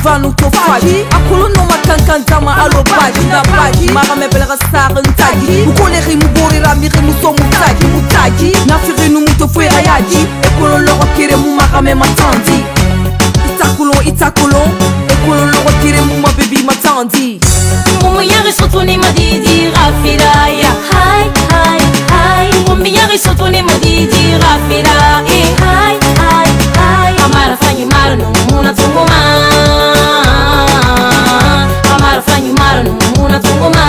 vanu to faji akulu no makankan zama alo baji na baji mara mebel rasar ntaji ukole rimu bori ramiri muso mutaji mutaji na firinu muto fuera yaji ekolo loro kire mu mara me matandi itakulo ekolo loro kire mu ma baby matandi mumu yari sotuni madidi rafiraya hai hai hai mumu yari sotuni madidi rafira hai hai hai amara fanyi mara no muna tunguma amara fanyi mara no muna tunguma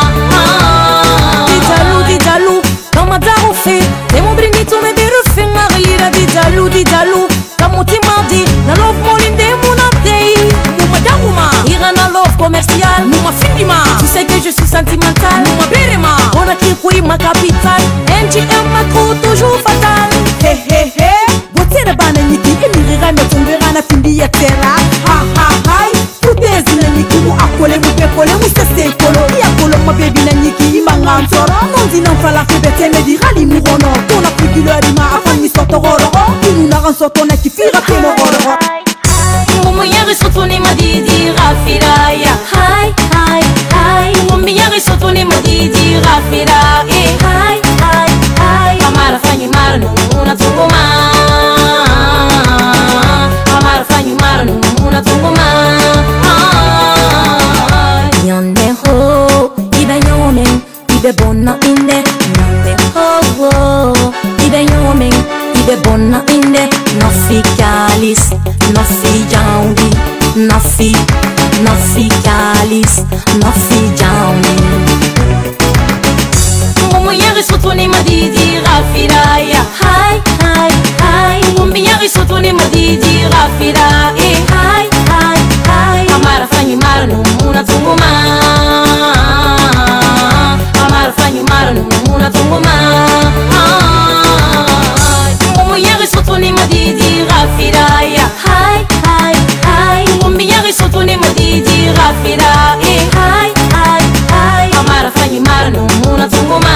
didalu kama darufe demo brinito me derufe marira didalu kama timandi na love molinde muna tei muma daguma ira na love commercial muma findima tu sais que je suis sentimental muma berema on a kikui ma capitale NGM ma trop toujours fatal he he he botera bana niki emirira me tombera na findi ya terra ha ha hai putezi na niki mu akole mu pekole mu sese kolo ya kolo ma baby na niki imanga nsoro nondi na fala febete me dirali mu rono tona pikilori ma afani sotororo inuna ransoto na kifira kemo roro mumu yari sotuni madidi rafiraya hai hai hai mumu yari sotuni madidi rafira hai hai hai amara fanyi mara no muna tunguma amara fanyi mara no muna tunguma Nyande ho ibe nyomen ibe bonna inde nyande ho ibe nyomen ibe bonna inde no fi kalis no fi jaundi no fi kalis no fi jaundi mumu yari sotuni madidi rafiraya hai hai hai mumu yari sotuni madidi rafira hai hai hai amara fanyi mara no muna tunguma amara fanyi mara no muna tunguma mumu yari sotuni madidi rafiraya hai hai hai mumu yari sotuni madidi rafira hai hai hai amara fanyi mara no muna tunguma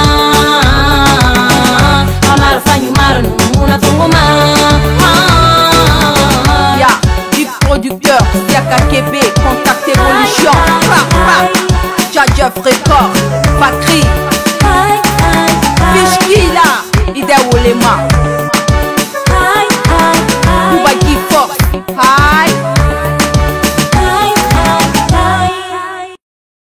amara fanyi mara no muna tunguma ya du producteur Siaka Kebe contact évolution Jaja Record Fakri Fishki